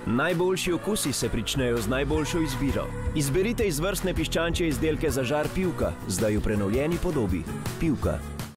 Najboljši okusi se pričnejo z najboljšo izbiro. Izberite izvrstne piščančje izdelke za žar Pivka, zdaj v prenovljeni podobi. Pivka.